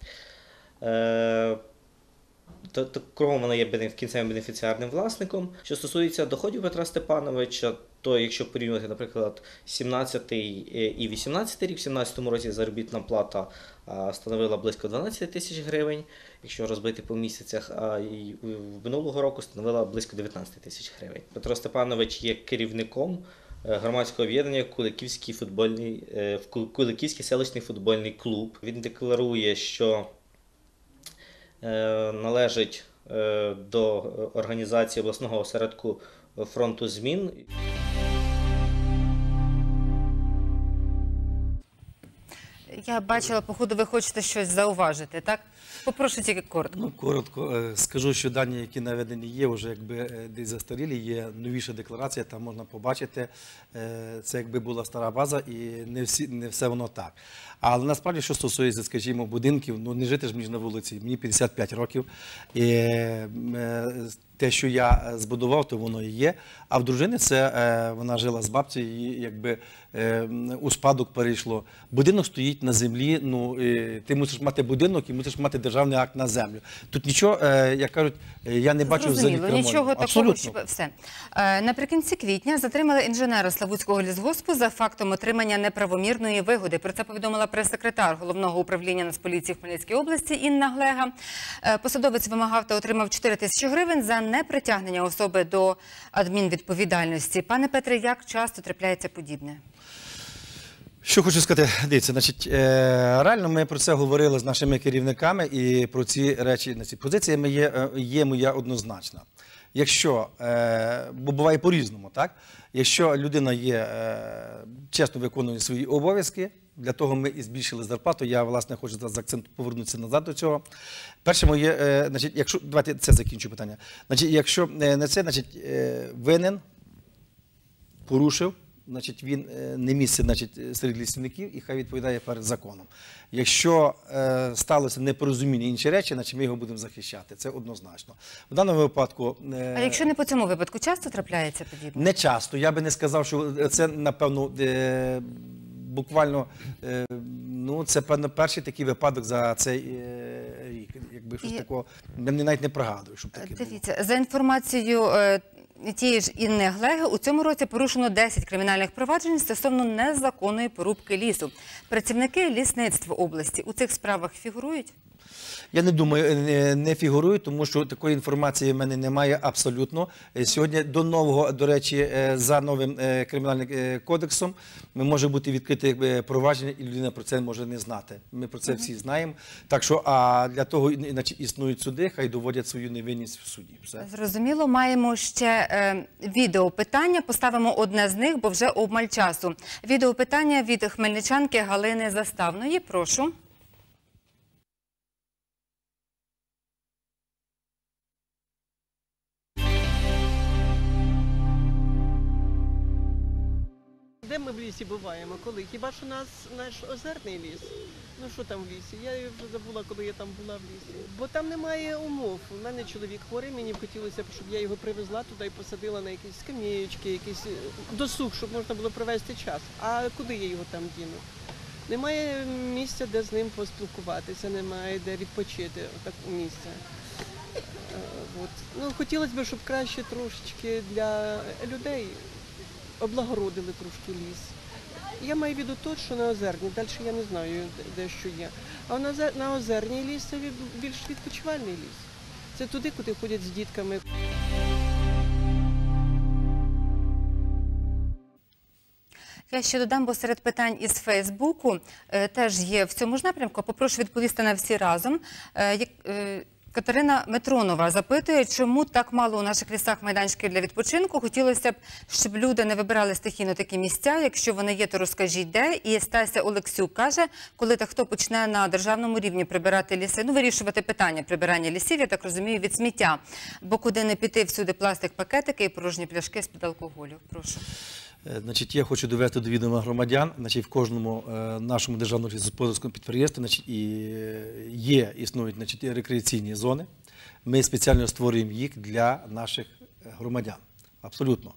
Кругом вона є кінцевим бенефіціарним власником. Що стосується доходів Петра Степановича, то якщо порівнювати, наприклад, 17 і 18 рік, в 17 році заробітна плата становила близько 12 тисяч гривень, якщо розбити по місяцях, а в минулого року становила близько 19 тисяч гривень. Петро Степанович є керівником громадського об'єднання Куликівський селищний футбольний клуб. Він декларує, що належить до організації обласного осередку фронту змін. Я бачила, походу, ви хочете щось зауважити, так? Попрошу тільки коротко. Ну, коротко скажу, що дані, які наведені є, вже якби десь застарілі, є новіша декларація, там можна побачити, це якби була стара база і не все воно так. Але насправді, що стосується, скажімо, будинків, ну не жити ж мені на вулиці, мені 55 років, і те, що я збудував, то воно і є. А в дружини це вона жила з бабцею, і якби у спадок перейшло. Будинок стоїть на землі, ну ти мусиш мати будинок і мусиш мати державний акт на землю. Тут нічого, як кажуть, я не бачу взагалі кримінального. Нічого такого, що все. Наприкінці квітня затримали інженера Славутського лісгоспу за фактом отримання неправомірної вигоди. Про це повідомила прес-секретар Головного управління Нацполіції в Хмельницькій області Інна Глега. Посадовець вимагав та отримав 4 тисячі гривень за непритягнення особи до адмінвідповідальності. Пане Петре, як часто трапляється подібне? Що хочу сказати, дивіться, значить, реально ми про це говорили з нашими керівниками і про ці речі, на ці позиції є моя однозначна. Якщо, бо буває по-різному, так? Якщо людина чесно виконує свої обов'язки, для того ми і збільшили зарплату, я, власне, хочу зараз повернутися назад до цього. Перше моє, значить, якщо, давайте це закінчу питання. Значить, якщо не це, значить, винен, порушив, значить, він не місце, значить, серед лісівників і хай відповідає перед законом. Якщо сталося непорозуміння, інші речі, значить ми його будемо захищати. Це однозначно. В даному випадку... А якщо не по цьому випадку, часто трапляється подібне? Не часто. Я би не сказав, що це, напевно, буквально, ну, це, певно, перший такий випадок за цей рік. Якби щось такого, я навіть не пригадую, щоб таке було. Дивіться, за інформацією тієї ж Інни Глеги, у цьому році порушено 10 кримінальних проваджень стосовно незаконної порубки лісу. Працівники лісництва області у цих справах фігурують? Я не думаю, не фігурую, тому що такої інформації в мене немає абсолютно. Сьогодні до нового, до речі, за новим кримінальним кодексом може бути відкрите провадження, і людина про це може не знати. Ми про це всі знаємо. Так що, а для того існують суди, хай доводять свою невинність в суді. Все. Зрозуміло, маємо ще відеопитання. Поставимо одне з них, бо вже обмаль часу. Відеопитання від хмельничанки Галини Заставної. Прошу. Де ми в лісі буваємо? Коли? Хіба що наш озерний ліс? Ну що там в лісі? Я вже забула, коли я там була в лісі. Бо там немає умов. У мене чоловік хворий, мені б хотілося, щоб я його привезла туди і посадила на якісь скам'єчки, якийсь досуг, щоб можна було провести час. А куди я його там діну? Немає місця, де з ним поспілкуватися, немає де відпочити, такого місця. Ну, хотілося б, щоб краще трошечки для людей облагородили трошки ліс. Я маю в виду тут, що на Озерній, далі я не знаю, де що є. А на Озерній ліс це більш відпочивальний ліс. Це туди, куди ходять з дітками. Я ще додам, бо серед питань із Фейсбуку теж є в цьому ж напрямку. Попрошу відповісти на всі разом. Катерина Метронова запитує, чому так мало у наших лісах майданчиків для відпочинку. Хотілося б, щоб люди не вибирали стихійно такі місця. Якщо вони є, то розкажіть, де. І Стася Олексюк каже, коли та хто почне на державному рівні прибирати ліси, ну, вирішувати питання прибирання лісів, я так розумію, від сміття. Бо куди не піти, всюди пластик, пакетики і порожні пляшки з-під алкоголю. Прошу. Значить, я хочу довести до відома громадян, значить, в кожному нашому державному лісогосподарському підприємстві, значить, існують, значить, рекреаційні зони. Ми спеціально створюємо їх для наших громадян. Абсолютно.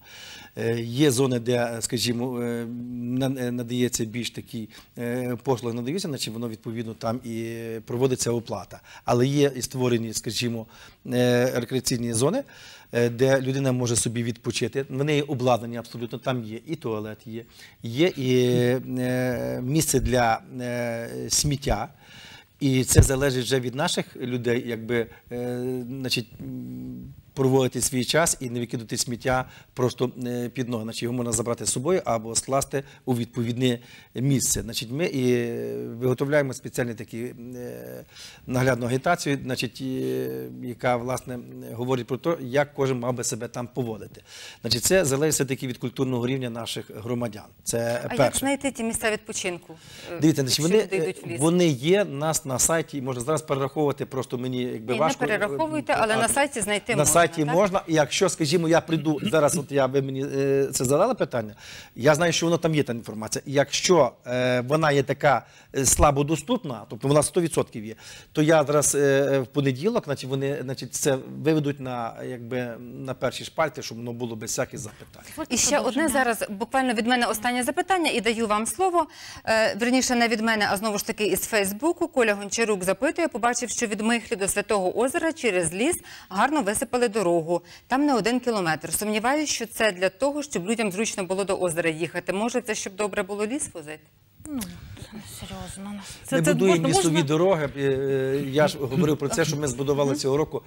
Є зони, де, скажімо, надається більш такі послуги надаються, значить воно відповідно там і проводиться оплата. Але є і створені, скажімо, рекреаційні зони, де людина може собі відпочити. Вони є обладнані абсолютно, там є і туалет, є і місце для сміття. І це залежить вже від наших людей, якби, значить, проводити свій час і не викидати сміття просто під ноги. Значить, його можна забрати з собою або скласти у відповідне місце. Значить, ми і виготовляємо спеціальну такі наглядну агітацію, значить, яка, власне, говорить про те, як кожен мав би себе там поводити. Значить, це залежить все-таки від культурного рівня наших громадян. Це перше. А як знайти ті місця відпочинку? Дивіться, значить, вони є у нас на сайті, можна зараз перераховувати, просто мені якби важко. Не перераховуйте, але на сайті знайти можна. На сайті можна, і якщо, скажімо, я прийду, зараз от ви мені це задали питання, я знаю, що воно там є, та інформація. Якщо вона є така слабодоступна, тобто вона 100% є, то я зараз в понеділок, значить, вони, значить, це виведуть на, якби, на перші шпальти, щоб воно було без всяких запитань. І ще одне зараз, буквально від мене останнє запитання, і даю вам слово. Верніше, не від мене, а знову ж таки із Фейсбуку. Коля Гончарук запитує, побачив, що від Михлі до Святого озера через ліс гарно висипали дорогу. Там не 1 кілометр. Сумніваюся, що це для того, щоб людям зручно було до озера їхати. Може, це щоб добре було ліс возити? Ну, серйозно. Ми будуємо лісові дороги. Я ж говорив про це, що ми збудували цього року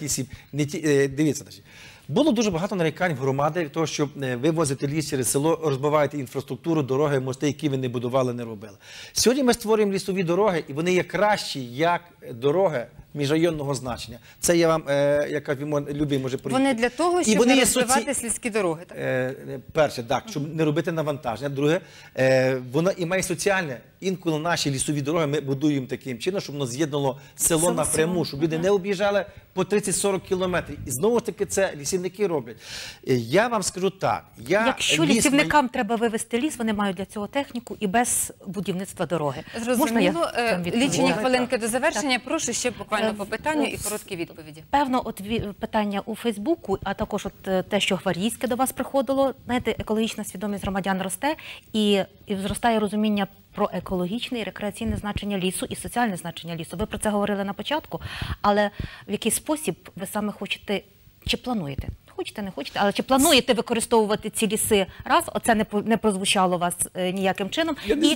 5,7. Дивіться, було дуже багато нарікань в громади від того, що ви возите ліс через село, розбиваєте інфраструктуру, дороги, мости, які ви не будували, не робили. Сьогодні ми створюємо лісові дороги, і вони є кращі, як дороги міжрайонного значення. Це я вам, яка любий може порівняти. Вони для того, щоб не розбивати сільські дороги, так? Перше, так, щоб не робити навантаження. Друге, воно і має соціальне. Інколи наші лісові дороги ми будуємо таким чином, щоб воно з'єднало село напряму, щоб люди не об'їжджали по 30-40 кілометрів. І знову ж таки це лісівники роблять. Я вам скажу так. Якщо лісівникам треба вивезти ліс, вони мають для цього техніку і без будівництва дороги. Зрозуміло. Лічені хвилинки до завершення. Прошу ще буквально по питанню і короткі відповіді. Певно, от питання у Фейсбуку, а також от те, що Гвардійське до вас приходило. Знаєте, екологічна свідомість громадян росте і зростає розуміння про екологічне і рекреаційне значення лісу і соціальне значення лісу. Ви про це говорили на початку, але в який спосіб ви саме хочете, чи плануєте? Хочете, не хочете, але чи плануєте використовувати ці ліси раз? Оце не прозвучало у вас ніяким чином.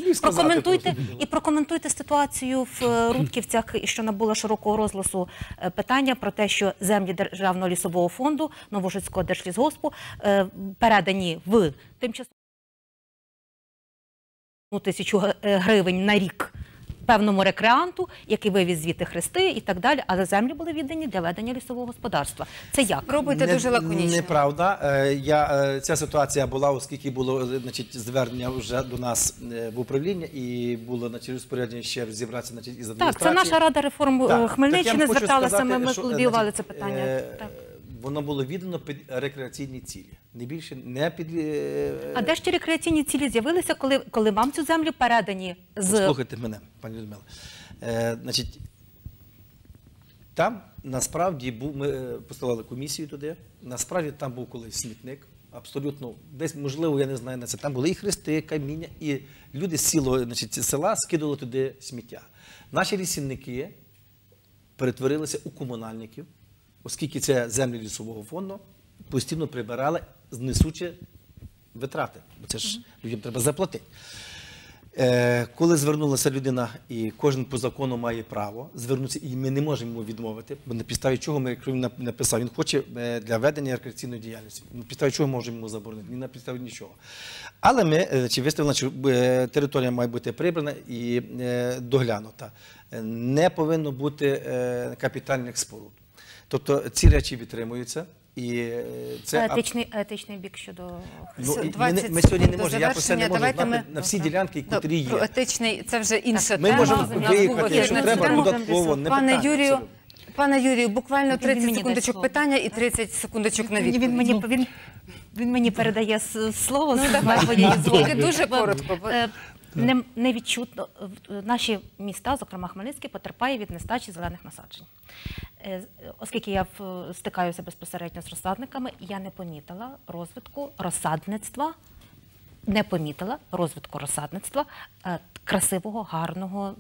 І прокоментуйте ситуацію в Рудківцях, що набуло широкого розголосу питання про те, що землі Державного лісового фонду, Новожицького держлісгоспу передані в тимчасово 1000 гривень на рік певному рекреанту, який вивіз звідти хрести і так далі, але землі були віддані для ведення лісового господарства. Це як? Пробуйте дуже лаконічно. Неправда. Ця ситуація була, оскільки було, значить, звернення вже до нас в управління і було, значить, розпорядження ще зібратися, значить, із адміністрації. Так, це наша Рада реформ Хмельниччини зверталася, ми лобіювали це питання. Воно було віддано під рекреаційні цілі. Не більше, не під... А де ж ті рекреаційні цілі з'явилися, коли вам цю землю передані з... Слухайте мене, пані Людмила. Значить, там, насправді, ми поставили комісію туди, насправді там був колись смітник, абсолютно, десь, можливо, я не знаю на це, там були і хрести, каміння, і люди з села скидували туди сміття. Наші лісівники перетворилися у комунальників, оскільки це землі лісового фонду, постійно прибирали, знесучи витрати, бо це ж людям треба заплатити. Коли звернулася людина, і кожен по закону має право звернутися, і ми не можемо йому відмовити, бо на підставі чого ми, якщо він написав, він хоче для ведення рекреаційної діяльності, на підставі чого можемо йому заборонити, ні на підставі нічого. Але ми виставили, що територія має бути прибрана і доглянута. Не повинно бути капітальних споруд. Тобто ці речі підтримуються. І це етичний бік щодо... Ми сьогодні не можемо, я про це не можу знати на всі ділянки, котрі є. Етичний, це вже інша тема. Ми можемо виїхати, якщо треба, додатково, не питання. Пане Юрію, буквально 30 секундочок питання і 30 секундочок на відповідь. Він мені передає слово Ну, з давай, моєї тільки згоди. дуже коротко. бо- Невідчутно наші міста, зокрема Хмельницький, потерпає від нестачі зелених насаджень. Оскільки я стикаюся безпосередньо з розсадниками, я не помітила розвитку розсадництва, красивого, гарного,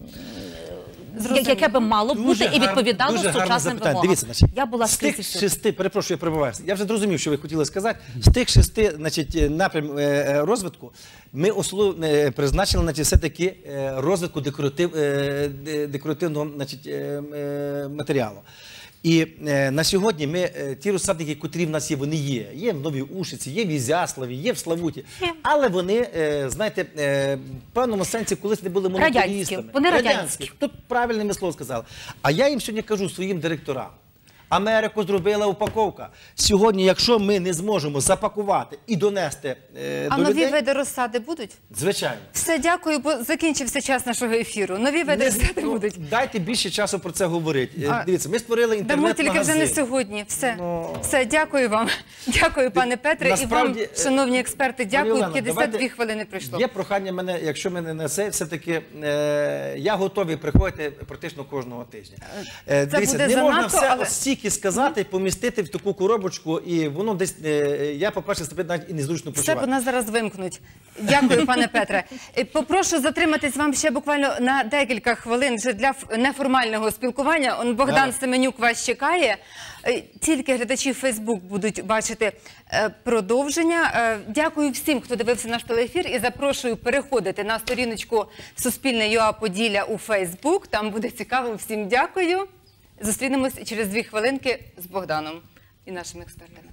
яке би мало бути і відповідало дуже гарне сучасним запитання. вимогам. Дивіться, значить, Я була з тих скрізь. 6, перепрошую, я перебуваю. Я вже зрозумів, що ви хотіли сказати. З тих 6, значить, напрям розвитку ми призначили, значить, все-таки розвитку декоративного, значить, матеріалу. І на сьогодні ми, ті розсадники, котрі в нас є, вони є. Є в Новій Ушиці, є в Ізяславі, є в Славуті. Але вони, знаєте, в певному сенсі колись не були монополістами. Вони радянські. Тут правильне слово сказали. А я їм сьогодні кажу своїм директорам. Америку зробила упаковка. Сьогодні, якщо ми не зможемо запакувати і донести А до нові людей, види розсади будуть? звичайно. Все, дякую, бо закінчився час нашого ефіру. Нові види розсади будуть. Дайте більше часу про це говорити. А, Дивіться, ми створили Дамо інтернет-магазин. тільки вже не сьогодні. Все, Ну, все, дякую вам. Дякую, пане Петре. І вам, насправді, шановні експерти, дякую. Олена, 52 давайте- хвилини пройшло. Є прохання мене, якщо мене на це, все-таки я готовий приходити практично кожного тижня. Дивіться, буде не можна занадто, все але- ось стільки сказати, помістити в таку коробочку, і воно десь, я, по-перше, себе навіть і незручно Все, почувати. бо нас зараз вимкнуть. Дякую, пане Петре. Попрошу затриматись вам ще буквально на декілька хвилин вже для неформального спілкування. Богдан Давай. Семенюк вас чекає. Тільки глядачі Фейсбук будуть бачити продовження. Дякую всім, хто дивився наш телеефір, і запрошую переходити на сторіночку Суспільне.ua Поділля у Фейсбук. Там буде цікаво. Всім дякую. Зустрінемось через 2 хвилинки з Богданом і нашими експертами.